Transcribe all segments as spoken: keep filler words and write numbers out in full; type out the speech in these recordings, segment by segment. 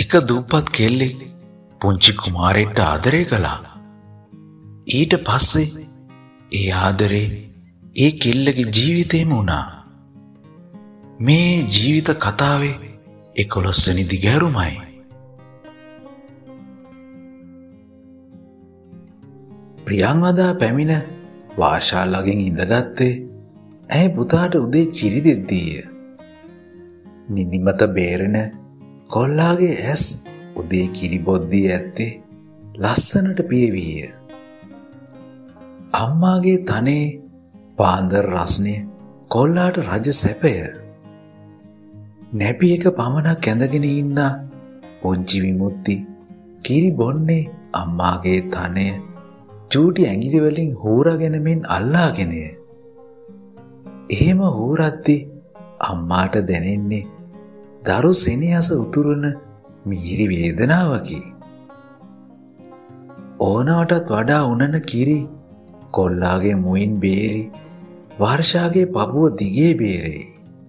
එක දුප්පත් කෙල්ලෙක් පුංචි කුමාරයෙක්ට ආදරය කළා. ඊට පස්සේ ඒ ආදරේ ඒ කෙල්ලගේ ජීවිතේම වුණා. මේ ජීවිත කතාවේ එකොළොස් වෙනි දිගහැරුමයි. ප්‍රියංවදා පැමිණ වාෂා ළඟින් ඉඳගත්තේ ඇය පුතාට උදේ කිරි දෙද්දීය. නිදිමත බේරෙන කොල්ලාගේ ඇස් උදේ කිරි බොද්දී ඇත්තේ ලස්සනට පියවීය. අම්මාගේ තනේ පාන්දර රස්නය කොල්ලාට රජ සැපය. නැපි එක පමණක් ඇඳගෙන ඉන්න පුංචි විමුක්ති කිරි බොන්නේ අම්මාගේ තනය චූටි ඇඟිලි වලින් හූරගෙන මෙන් අල්ලාගෙනය. එහෙම හූරද්දි අම්මාට දැනෙන්නේ දරු සෙනෙහස උතුරන මිහිරි වේදනාවකි. ඕනවටත් වඩා උනන කිරි කොල්ලාගේ මුවින් බේරි වර්ෂාගේ පපුව දිගේ බේරෙයි.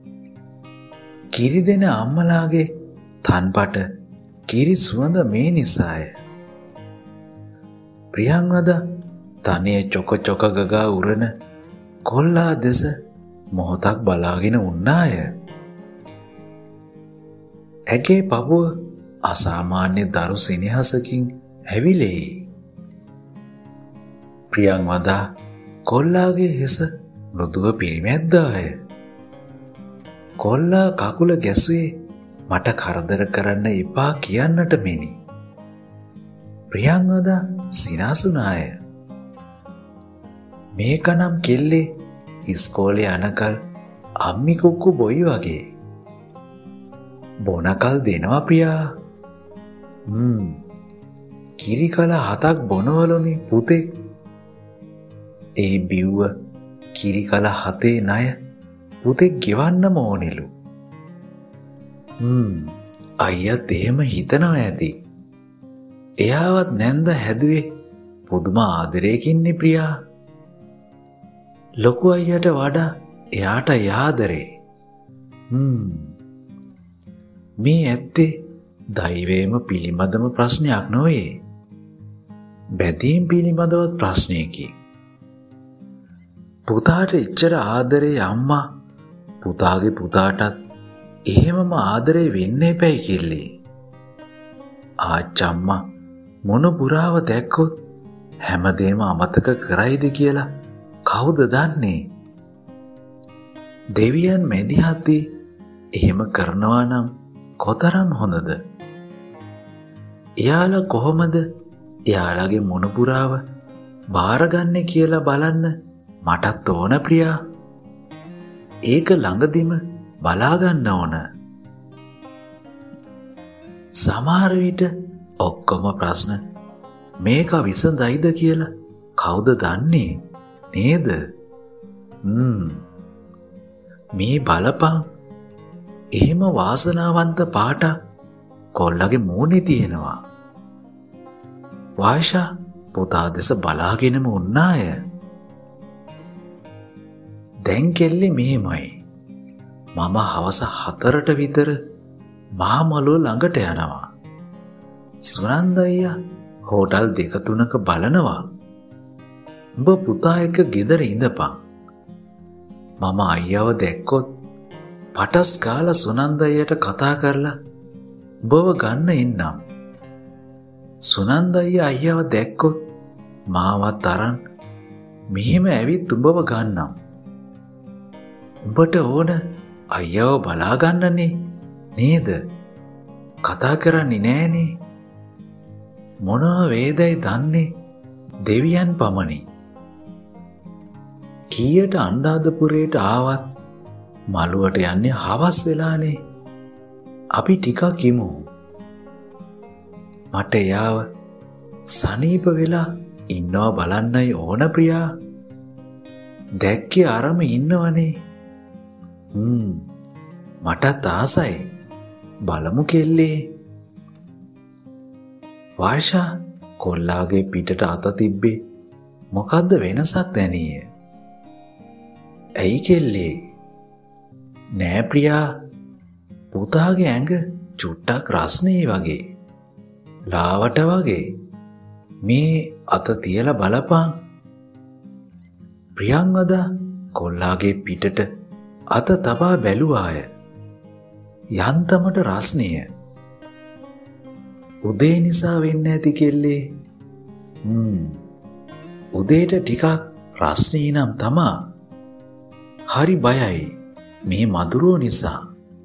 කිරි දෙන අම්මලාගේ තන්පට කිරි සුවඳ මේ නිසාය. ප්‍රියංවදා තනිය චොක චොක ගගා උරන කොල්ලා දෙස මොහොතක් බලාගෙන උන්නාය. ඇගේ පපුව අසාමාන්‍ය දරු සෙනෙහසකින් ඇවිලෙයි. ප්‍රියංවදා කොල්ලාගේ හිස මෘදුව පිරිමැද්දාය. කොල්ලා කකුල ගැසුවේ මට කරදර කරන්න එපා කියන්නට මෙනි. ප්‍රියංවදා සිනාසුනාය. මේකනම් කෙල්ලේ ඉස්කෝලේ යනකල් අම්මි කුක්කු බොයි වගේ. බොනකල් දෙනවා ප්‍රියා. හ්ම් කිරි කල හතක් බොනවලුනේ පුතේ. ඒ බිව්ව කිරි කල හතේ ණය පුතේ ගෙවන්නම ඕනෙලු. හ්ම් අයියත් එහෙම හිතනවා ඇති. එයාවත් නැන්ද හැදුවේ පුදුම ආදරයකින්නේ ප්‍රියා. ලොකු අයියට වඩා එයාට යාදරේ. හ්ම් මේ ඇත්තේ දෛවයේම පිළිබඳම ප්‍රශ්නයක් නොවේ. බැදීම් පිළිබඳවත් ප්‍රශ්නයකි. පුතාට එච්චර ආදරේ අම්මා පුතාගේ පුතාටත් එහෙමම ආදරේ වෙන්න එපැයි කෙල්ලේ. ආච්චම්මා මොන පුරාව දැක්කොත් හැමදේම අමතක කරයිද කියලා කවුද දන්නේ? දෙවියන් මැදිහත්දී එහෙම කරනවා නම් කොතරම් හොඳද? එයාලා කොහොමද එයාලගේ මොනපුරාව බාරගන්නේ කියලා බලන්න මටත් ඕන ප්‍රියා. ඒක ළඟදිම බලාගන්න ඕන. සමහර විට ඔක්කොම ප්‍රශ්න මේක විසඳයිද කියලා කවුද දන්නේ නේද? හ්ම් මේ බලපං එහෙම වාසනාවන්ත පාට කොල්ලගේ මූණේ තියෙනවා. වාෂා පුතා දෙස බලාගෙනම උන්නාය. දැන් කෙල්ලේ මෙහෙමයි. මම හවස හතරට විතර මහමලුව ළඟට යනවා. සුනන්ද අයියා හෝටල් දෙක තුනක බලනවා. උඹ පුතා එක්ක ගෙදර ඉඳපන්. මම අයියව දැක්කොත් පටස් කාලා සුනන්ද අයියට කතා කරලා උඹව ගන්න එන්නම්. සුනන්ද අයියා අයියව දැක්කොත් මාවත් අරන් මෙහෙම ඇවිත් උඹව ගන්නම්. උඹට ඕන අයියව බලා ගන්නනේ නේද? කතා කරන්නේ නෑනේ. මොනවා වේදයි දන්නේ දෙවියන් පමණි. කීයට අනුරාධපුරයට ආවත් මළුවට යන්නේ හවස් වෙලානේ. අපි ටිකක් ඉමු. මට එයාව සනීප වෙලා ඉන්නවා බලන්නයි ඕන ප්‍රියා. දැක්කේ අරම ඉන්නවනේ. හ්ම් මටත් ආසයි. බලමු කෙල්ලේ. වාෂා කොල්ලාගේ පිටට අත තිබ්බේ මොකද්ද වෙනසක් දැනියේ? ඇයි කෙල්ලේ? නෑ ප්‍රියා පුතාගේ ඇඟ චුට්ටක් රස්නේ වගේ. ලාවට වගේ. මේ අත තියලා බලපන්. ප්‍රියංවදා කොල්ලාගේ පිටට අත තබා බැලුවාය. යන්තමට රස්නය. උදේ නිසා වෙන්න ඇති කෙල්ලේ. හ්ම්. උදේට ටිකක් රස්නී නම් තමා. හරි බයයි මේ මදුරුව නිසා.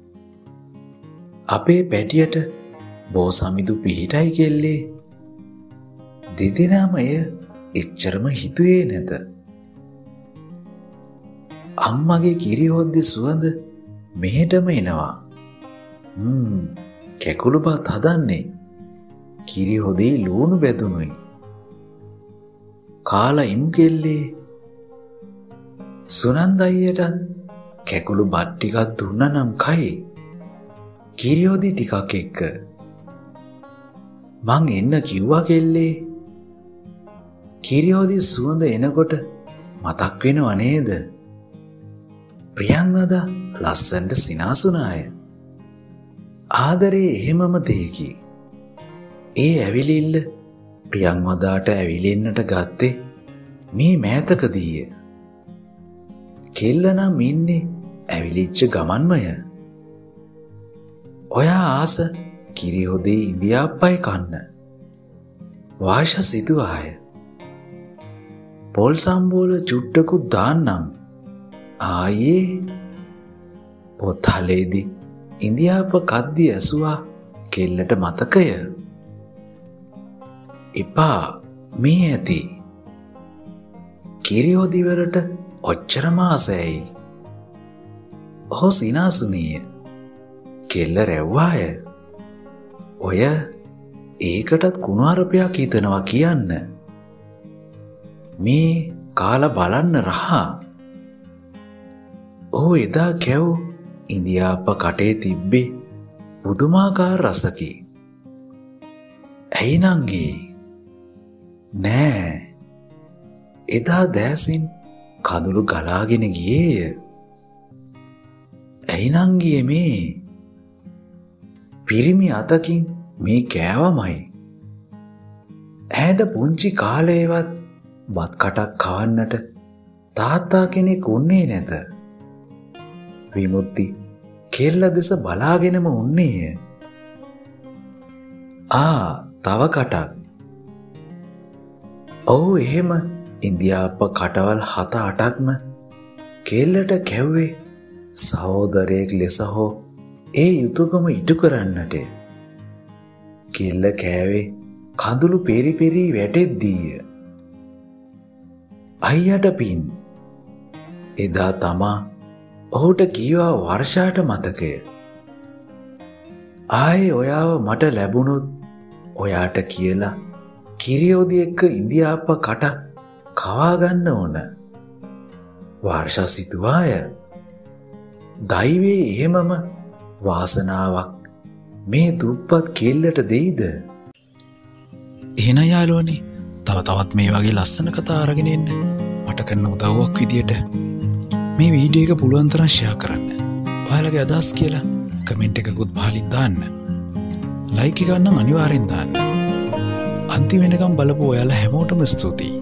අපේ පැටියට බෝසමිදු පිහිටයි කෙල්ලේ. දෙදෙනාම එය එච්චරම හිතුවේ නැත. අම්මගේ කිරි හොද්දේ සුවඳ මෙහෙටම එනවා. හ්ම් කැකුළු බත් හදන්නේ. කිරි හොදේ ලූණු බැදුනුයි. කාලා ඉමු කෙල්ලේ. සුනන්ද අයියට කැකුළු බත් ටිකක් දුන්නා නම් කයි. කිරි හොදේ ටිකක් එක්ක. මං එන්න කිව්වා කෙල්ලේ. කිරි හොදේ සුවඳ එනකොට මතක් වෙනව නේද? ප්‍රියංවදා ලස්සනට සිනාසුනාය. ආදරේ එහෙමම දෙයකි. ඒ ඇවිලිල්ල ප්‍රියංවදාට ඇවිලෙන්නට ගත්තේ මේ මෑතකදීය. කෙල්ල නම් ඉන්නේ ඇවිලිච්ච ගමන්මය. ඔයා ආස කිරි හොදේ ඉඳිආප්පයි කන්න. වාෂා සිතුවාය. පොල් සම්බෝල චුට්ටකුත් දාන්නම්. ආයේ පොතලේදී ඉන්දියාප කද්දි ඇසුවා කෙල්ලට මතකය. එපා මේ ඇති. කිරි හොදි වලට ඔච්චරම ආසයි. ඔහු සිනාසුනිය. කෙල්ල රැව්වාය. ඔය ඒකටත් කුණාරපයක් හිතනවා කියන්න. මේ කාලා බලන්න රහා. ඔහු එදා කැව් ඉන්දියාප්ප කටේ තිබ්බේ පුදුමාකාර රසකි. ඇයි නංගී? නෑ. එදා දෑසින් කඳුළු ගලාගෙන ගියේය. ඇයි නංගියේ මේ? පිරිමි අතකින් මේ කෑවමයි. ඇයට පුංචි කාලේවත් බත් කටක් කවන්නට තාත්තා කෙනෙක් උන්නේ නැත. විමුක්ති කෙල්ල දෙස බලාගෙනම උන්නේය. ආ තව කටක්. ඔව් එහෙම ඉන්දියාප්ප කටවල් හත අටක්ම කෙල්ලට කැව්වේ සහෝදරයෙක් ලෙස හෝ ඒ යුතුයකම ඉටු කරන්නට. කෙල්ල කෑවේ කඳුළු පෙරි පෙරි වැටෙද්දීය. අයියට පින්. එදා තමා ඔහුට කීවා වර්ෂාට මතකය. ආයේ ඔයාව මට ලැබුණොත් ඔයාට කියලා කිරියෝදි එක්ක ඉන්දියාප්ප කට කවා ගන්න ඕන. වර්ෂා සිතුවාය. දෛවයේ එහෙමම වාසනාවක් මේ දුප්පත් කෙල්ලට දෙයිද? එහෙනම් යාළුවනේ තව තවත් මේ වගේ ලස්සන කතා අරගෙන එන්න මට කරන උදව්වක් විදියට මේ වීඩියෝ එක පුළුවන් තරම් ෂෙයා කරන්න. ඔයාලගේ අදහස් කියලා කමෙන්ට් එකකුත් පහලින් දාන්න. ලයික් එක නම් අනිවාර්යෙන් දාන්න. අන්තිම වෙනකම් බලපු ඔයාලා හැමෝටම ස්තුතියි.